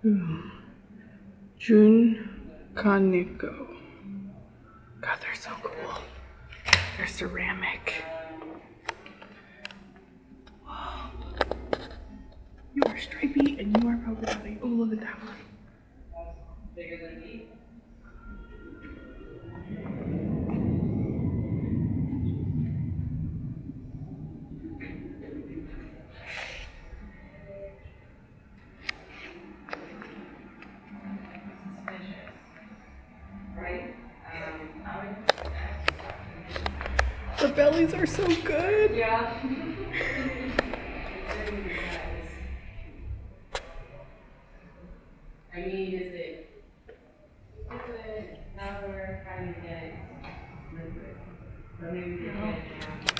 Kaneko. God, they're so cool. They're ceramic. Whoa. You are stripy and you are polka dotty. Oh, look at that one. Bigger than me. Right? The bellies are so good. Yeah. I mean, is it now we're trying to get liquid. So maybe we can get it now.